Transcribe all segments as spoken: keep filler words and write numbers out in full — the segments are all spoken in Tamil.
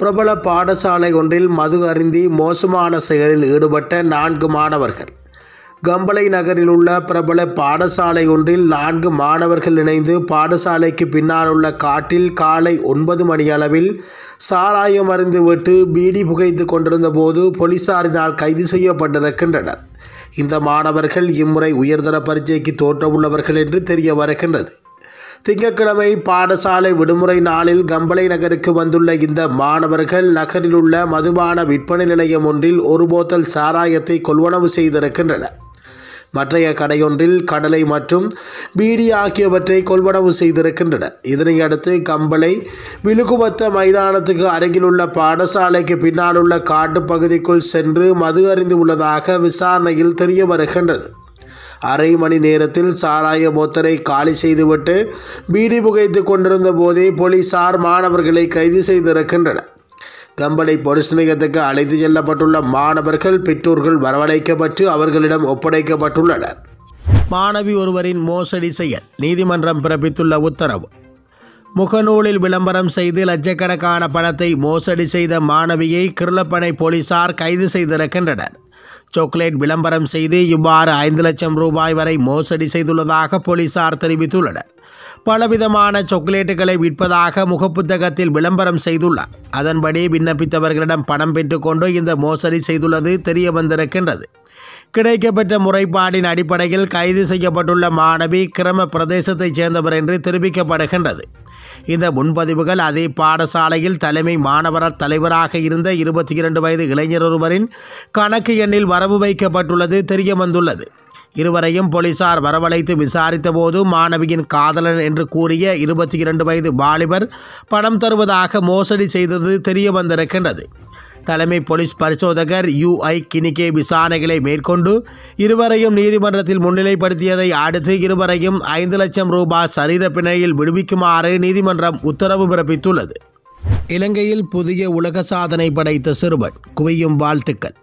பிரபல பாடசாலை ஒன்றில் மது அருந்தி மோசமான செயலில் ஈடுபட்ட நான்கு மாணவர்கள். கம்பளை நகரில் உள்ள பிரபல பாடசாலை ஒன்றில் நான்கு மாணவர்கள் இணைந்து பாடசாலைக்கு பின்னால் உள்ள காட்டில் காலை ஒன்பது மணி அளவில் சாராயம் அருந்திவிட்டு பீடி புகைத்து கொண்டிருந்த போது போலீசாரினால் கைது செய்யப்பட்டிருக்கின்றனர். இந்த மாணவர்கள் இம்முறை உயர்தர பரீட்சைக்கு தோற்றவுள்ளவர்கள் என்று தெரிய வருகின்றது. திங்கட்கிழமை பாடசாலை விடுமுறை நாளில் கம்பளை நகருக்கு வந்துள்ள இந்த மாணவர்கள் நகரில் உள்ள மதுபான விற்பனை நிலையம் ஒன்றில் ஒரு போத்தல் சாராயத்தை கொள்வனவு செய்திருக்கின்றனர். மற்றைய கடையொன்றில் கடலை மற்றும் பீடி ஆகியவற்றை கொள்வனவு செய்திருக்கின்றனர். இதனையடுத்து கம்பளை விழுகுவத்த மைதானத்துக்கு அருகிலுள்ள பாடசாலைக்கு பின்னாலுள்ள காட்டுப்பகுதிக்குள் சென்று மது அருந்தி உள்ளதாக விசாரணையில் தெரிய வருகின்றது. அரை மணி நேரத்தில் சாராய போத்தலை காலி செய்துவிட்டு பீடி புகைத்து கொண்டிருந்த போதே போலீசார் மாணவர்களை கைது செய்திருக்கின்றனர். கம்பளை போலீஸ் நிலையத்துக்கு அழைத்து செல்லப்பட்டுள்ள மாணவர்கள் பெற்றோர்கள் வரவழைக்கப்பட்டு அவர்களிடம் ஒப்படைக்கப்பட்டுள்ளனர். மாணவி ஒருவரின் மோசடி செயல் நீதிமன்றம் பிறப்பித்துள்ள உத்தரவு. முகநூலில் விளம்பரம் செய்து லட்சக்கணக்கான பணத்தை மோசடி செய்த மாணவியை கிருளப்பனை போலீசார் கைது செய்திருக்கின்றனர். சாக்லேட் விளம்பரம் செய்து இவ்வாறு ஐந்து லட்சம் ரூபாய் வரை மோசடி செய்துள்ளதாக போலீசார் தெரிவித்துள்ளனர். பலவிதமான சாக்லேட்டுகளை விற்பதாக முகப்புத்தகத்தில் விளம்பரம் செய்துள்ளார். அதன்படி விண்ணப்பித்தவர்களிடம் பணம் பெற்றுக்கொண்டு இந்த மோசடி செய்துள்ளது தெரிய வந்திருக்கின்றது. கிடைக்கப்பெற்ற முறைப்பாடின் அடிப்படையில் கைது செய்யப்பட்டுள்ள மாணவி கிரம பிரதேசத்தைச் சேர்ந்தவர் என்று தெரிவிக்கப்படுகின்றது. இந்த முன்பதிவுகள் அதே பாடசாலையில் தலைமை மாணவர் தலைவராக இருந்த இருபத்தி இரண்டு வயது இளைஞர் ஒருவரின் கணக்கு எண்ணில் வரவு வைக்கப்பட்டுள்ளது தெரிய வந்துள்ளது. இருவரையும் போலீசார் வரவழைத்து விசாரித்த போது மாணவியின் காதலன் என்று கூறிய இருபத்தி இரண்டு வயது வாலிபர் பணம் தருவதாக மோசடி செய்தது தெரிய வந்திருக்கின்றது. தலைமை போலீஸ் பரிசோதகர் யூ ஐ கினிகே விசாரணைகளை மேற்கொண்டு இருவரையும் நீதிமன்றத்தில் முன்னிலைப்படுத்தியதை அடுத்து இருவரையும் ஐந்து லட்சம் ரூபாய் சரீர பிணையில் விடுவிக்குமாறு நீதிமன்றம் உத்தரவு பிறப்பித்துள்ளது. இலங்கையில் புதிய உலக சாதனை படைத்த சிறுவன் குவியும் வாழ்த்துக்கள்.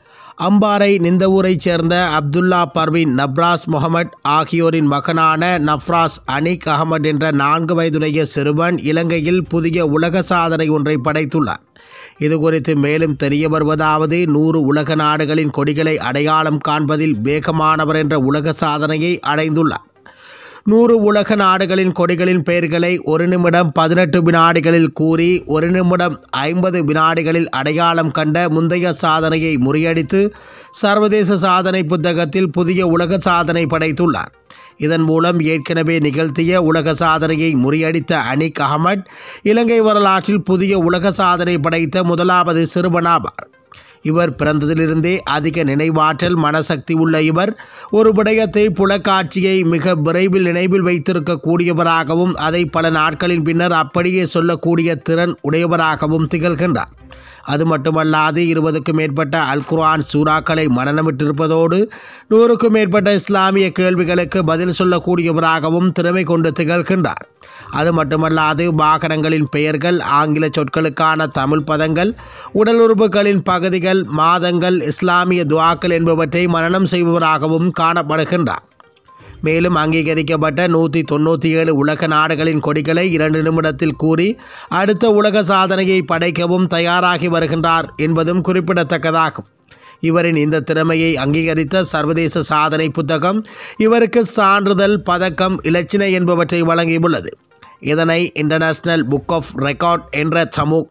அம்பாறை நிந்தவூரைச் சேர்ந்த அப்துல்லா பர்வீன் நப்ராஸ் முகமட் ஆகியோரின் மகனான நஃப்ராஸ் அனிக் அகமட் என்ற நான்கு வயதுடைய சிறுவன் இலங்கையில் புதிய உலக சாதனை ஒன்றை படைத்துள்ளார். இது குறித்து மேலும் தெரிய வருவதாவது, நூறு உலக நாடுகளின் கொடிகளை அடையாளம் காண்பதில் வேகமானவர் என்ற உலக சாதனையை அடைந்துள்ளார். நூறு உலக நாடுகளின் கொடிகளின் பெயர்களை ஒரு நிமிடம் பதினெட்டு வினாடிகளில் கூறி ஒரு நிமிடம் ஐம்பது வினாடிகளில் அடையாளம் கண்ட முந்தைய சாதனையை முறியடித்து சர்வதேச சாதனை புத்தகத்தில் புதிய உலக சாதனை படைத்துள்ளார். இதன் மூலம் ஏற்கனவே நிகழ்த்திய உலக சாதனையை முறியடித்த அனிக் அகமட் இலங்கை வரலாற்றில் புதிய உலக சாதனை படைத்த முதலாவது சிறுவனாவார். இவர் பிறந்ததிலிருந்தே அதிக நினைவாற்றல் மனசக்தி உள்ள இவர் ஒரு விடயத்தை புலக்காட்சியை மிக விரைவில் நினைவில் வைத்திருக்கக்கூடியவராகவும் அதை பல நாட்களின் பின்னர் அப்படியே சொல்லக்கூடிய திறன் உடையவராகவும் திகழ்கின்றார். அது மட்டுமல்லாது இருபதுக்கும் மேற்பட்ட அல் குர்ஆன் சூறாக்களை மனனமிட்டிருப்பதோடு நூறுக்கும் மேற்பட்ட இஸ்லாமிய கேள்விகளுக்கு பதில் சொல்லக்கூடியவராகவும் திறமை கொண்டு திகழ்கின்றார். அது மட்டுமல்லாது வாகனங்களின் பெயர்கள், ஆங்கில சொற்களுக்கான தமிழ் பதங்கள், உடல் உறுப்புகளின் பகுதிகள், மாதங்கள், இஸ்லாமிய துஆக்கள் என்பவற்றை மனனம் செய்பவராகவும் காணப்படுகின்றார். மேலும் அங்கீகரிக்கப்பட்ட நூற்றி தொண்ணூற்றி ஏழு உலக நாடுகளின் கொடிகளை இரண்டு நிமிடத்தில் கூறி அடுத்த உலக சாதனையை படைக்கவும் தயாராகி வருகின்றார் என்பதும் குறிப்பிடத்தக்கதாகும். இவரின் இந்த திறமையை அங்கீகரித்த சர்வதேச சாதனை புத்தகம் இவருக்கு சான்றிதழ், பதக்கம், இலச்சினை என்பவற்றை வழங்கியுள்ளது. இதனை இன்டர்நேஷனல் புக் ஆஃப் ரெக்கார்ட் என்ற சமூக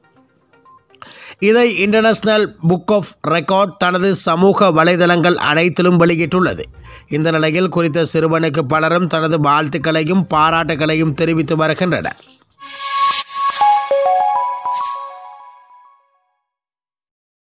இதை இன்டர்நேஷனல் புக் ஆஃப் ரெக்கார்ட் தனது சமூக வலைதளங்கள் அனைத்திலும் வெளியிட்டுள்ளது. இந்த நிலையில் குறித்த சிறுவனுக்கு பலரும் தனது வாழ்த்துக்களையும் பாராட்டுகளையும் தெரிவித்து வருகின்றனர்.